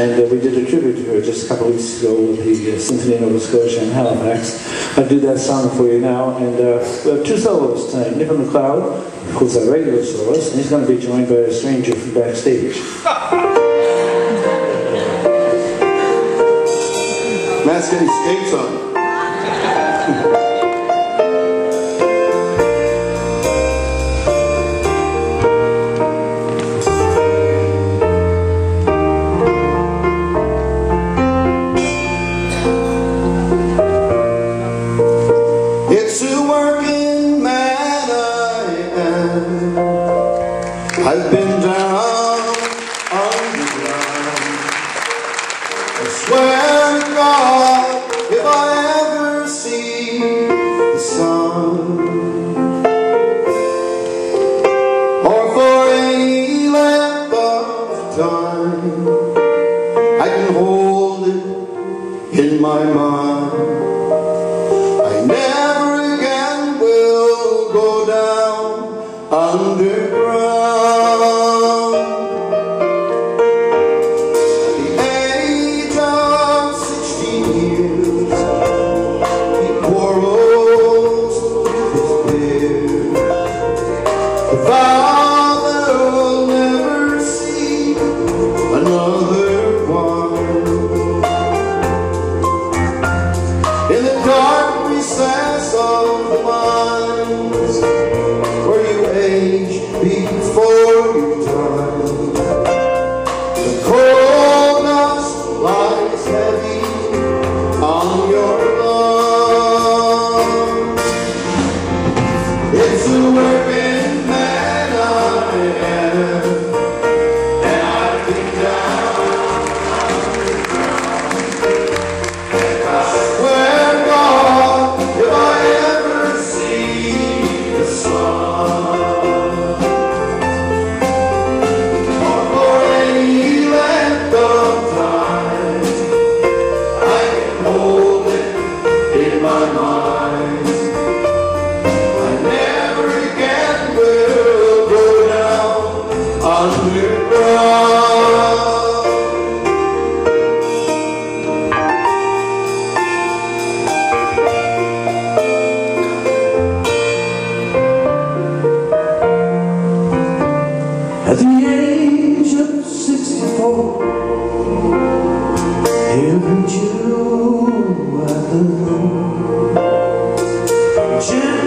and we did a tribute to her just a couple of weeks ago with the Symphony of Nova Scotia in Halifax. I'll do that song for you now, and we have two soloists tonight. Nick McLeod, who's our regular soloist, and he's going to be joined by a stranger from backstage. Matt's getting skates on. It's a working man I am. I've been down on the ground. I swear to God, if I ever see the sun, or for any length of time, I can hold it in my mind. I never again will go down underground. At the age of 16 years, he quarrels with his beard. The father will never see another one. In the dark recess of the mines, where you age before your time, the cold dust lies heavy on your lungs. It's a working man I am, and I've been down on the ground. And I swear to God, if I ever see the sun, or for any length of time, I can hold it in my mind. I never again will go down underground. At the age of 64, every Jew at the moon,